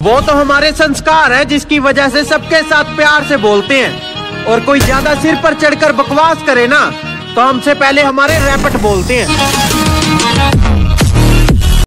वो तो हमारे संस्कार है जिसकी वजह से सबके साथ प्यार से बोलते हैं। और कोई ज्यादा सिर पर चढ़कर बकवास करे ना तो हमसे पहले हमारे रैपट बोलते हैं।